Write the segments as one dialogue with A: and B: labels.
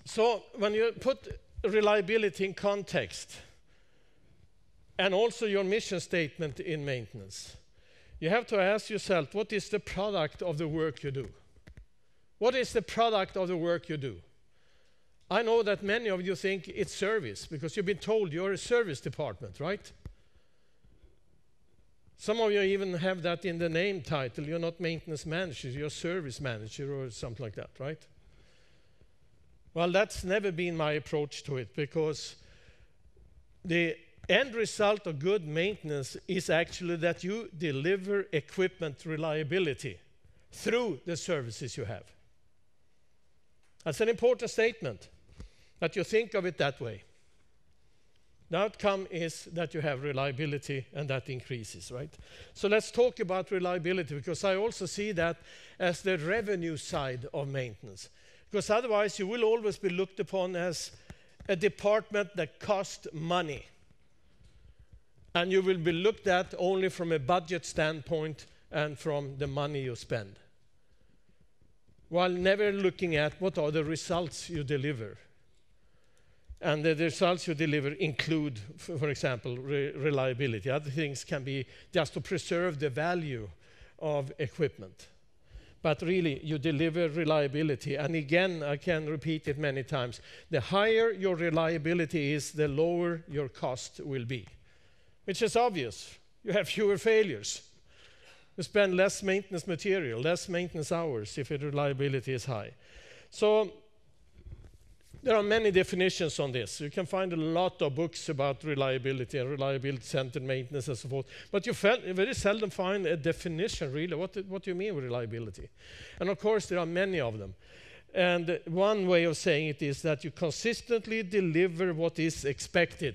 A: So when you put reliability in context, and also your mission statement in maintenance, you have to ask yourself, what is the product of the work you do? What is the product of the work you do? I know that many of you think it's service, because you've been told you're a service department, right? Some of you even have that in the name title. You're not maintenance manager, you're service manager or something like that, right? Well, that's never been my approach to it, because the end result of good maintenance is actually that you deliver equipment reliability through the services you have. That's an important statement, that you think of it that way. The outcome is that you have reliability, and that increases, right? So let's talk about reliability, because I also see that as the revenue side of maintenance. Because otherwise you will always be looked upon as a department that costs money. And you will be looked at only from a budget standpoint and from the money you spend, while never looking at what are the results you deliver. And the results you deliver include, for example, reliability. Other things can be just to preserve the value of equipment. But really, you deliver reliability. And again, I can repeat it many times. The higher your reliability is, the lower your cost will be. Which is obvious. You have fewer failures. You spend less maintenance material, less maintenance hours if your reliability is high. So there are many definitions on this. You can find a lot of books about reliability and reliability-centered maintenance and so forth. But you very seldom find a definition, really. What do you mean with reliability? And of course, there are many of them. And one way of saying it is that you consistently deliver what is expected.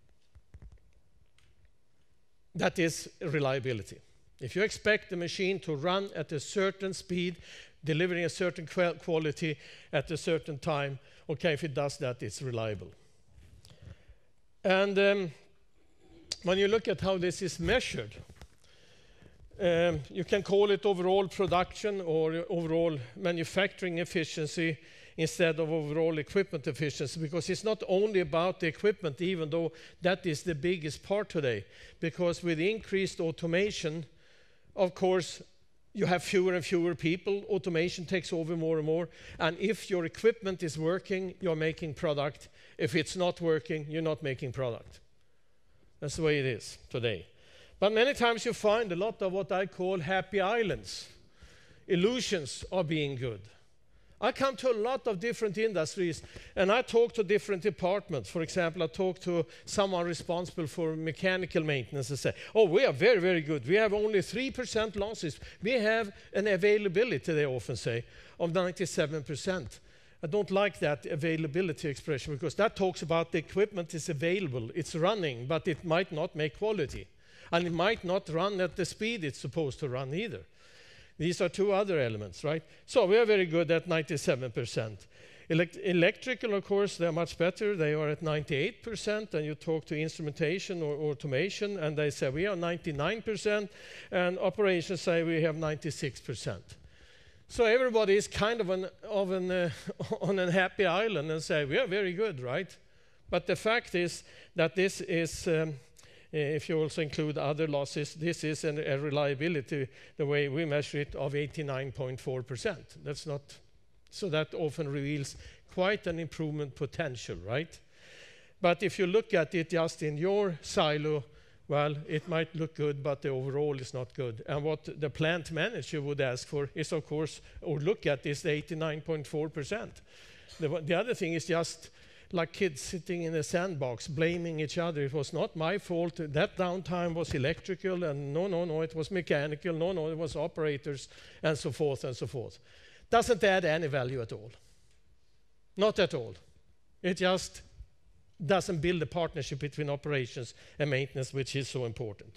A: That is reliability. If you expect the machine to run at a certain speed, delivering a certain quality at a certain time, okay, if it does that, it's reliable. And when you look at how this is measured, you can call it overall production or overall manufacturing efficiency instead of overall equipment efficiency, because it's not only about the equipment, even though that is the biggest part today. Because with increased automation, of course, you have fewer and fewer people. Automation takes over more and more. And if your equipment is working, you're making product. If it's not working, you're not making product. That's the way it is today. But many times you find a lot of what I call happy islands, illusions of being good. I come to a lot of different industries, and I talk to different departments. For example, I talk to someone responsible for mechanical maintenance and say, oh, we are very, very good. We have only 3% losses. We have an availability, they often say, of 97%. I don't like that availability expression, because that talks about the equipment is available, it's running, but it might not make quality. And it might not run at the speed it's supposed to run either. These are two other elements, right? So we are very good at 97%. Electrical, of course, they're much better. They are at 98%. And you talk to instrumentation or automation, and they say we are 99%. And operations say we have 96%. So everybody is kind of on a happy island and say we are very good, right? But the fact is that this is... if you also include other losses, this is a reliability, the way we measure it, of 89.4%. That's not, so that often reveals quite an improvement potential, right? But if you look at it just in your silo, well, it might look good, but the overall is not good. And what the plant manager would ask for is, of course, or look at, is the 89.4%. The other thing is just like kids sitting in a sandbox blaming each other. It was not my fault. That downtime was electrical, and no, it was mechanical. No, it was operators, and so forth and so forth. Doesn't add any value at all. Not at all. It just doesn't build a partnership between operations and maintenance, which is so important.